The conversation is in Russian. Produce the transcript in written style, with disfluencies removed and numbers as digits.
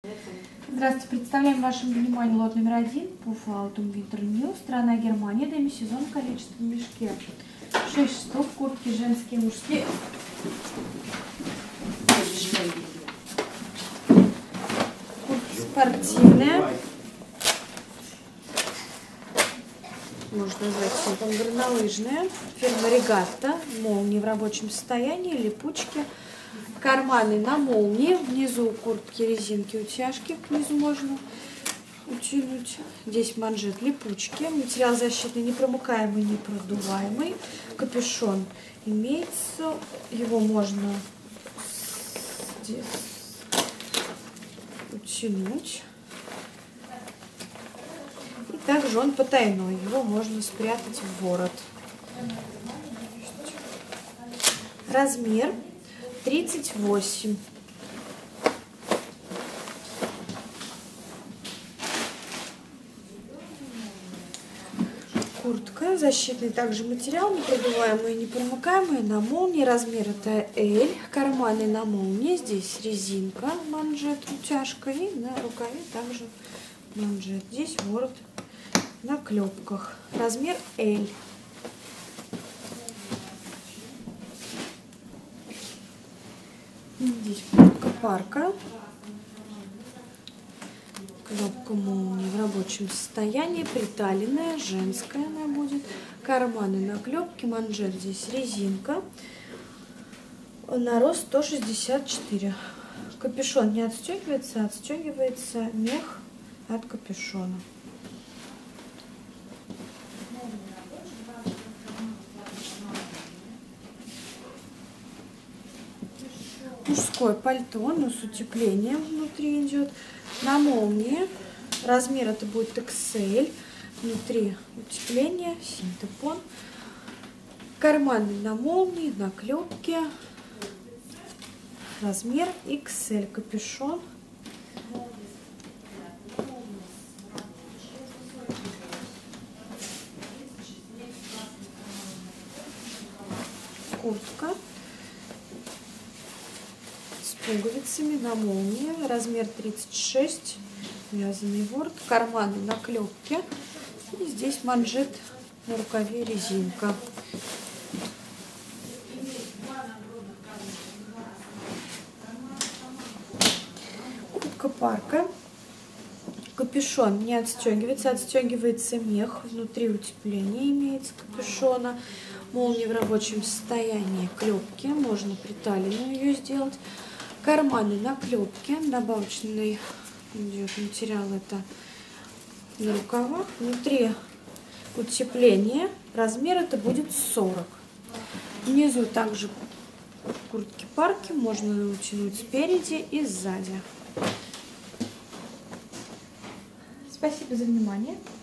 Здравствуйте, представляем вашему вниманию лот номер 1 по Autumn Winter New. Страна Германия, демисезон, количество в мешке 6 штук, куртки женские, мужские. Куртки спортивные. Можно назвать симпом горнолыжные. Фирма Регатта. Молнии в рабочем состоянии, липучки. Карманы на молнии. Внизу куртки, резинки, утяжки. К низу можно утянуть. Здесь манжет, липучки. Материал защитный, непромокаемый, непродуваемый. Капюшон имеется. Его можно здесь утянуть. И также он потайной. Его можно спрятать в ворот. Размер 38. Куртка, защитный также материал, непродуваемый и непромокаемый, на молнии. Размер это L. Карманы на молнии. Здесь резинка, манжет, утяжка, и на рукаве также манжет. Здесь ворот на клепках. Размер L. Здесь куртка парка. Кнопка молнии в рабочем состоянии. Приталенная, женская она будет. Карманы на клепке. Манжет здесь резинка. На рост 164. Капюшон не отстегивается, отстегивается мех от капюшона. Мужское пальто, но с утеплением внутри идет. На молнии. Размер это будет XL. Внутри утепление, синтепон. Карманы на молнии, на клепке. Размер XL. Капюшон. Куртка с пуговицами на молнии. Размер 36. Вязаный ворот. Карманы на клепке. И здесь манжет на рукаве, резинка. Куртка парка. Капюшон не отстегивается, отстегивается мех. Внутри утепление имеется капюшона. Молнии в рабочем состоянии, клепки. Можно приталенную ее сделать. Карманы на клепке. Добавочный идет материал это на рукавах. Внутри утепление. Размер это будет 40. Внизу также куртки парки. Можно утянуть спереди и сзади. Спасибо за внимание.